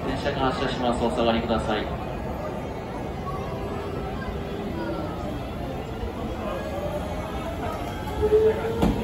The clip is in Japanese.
電車が発車します。お下がりください。 はい。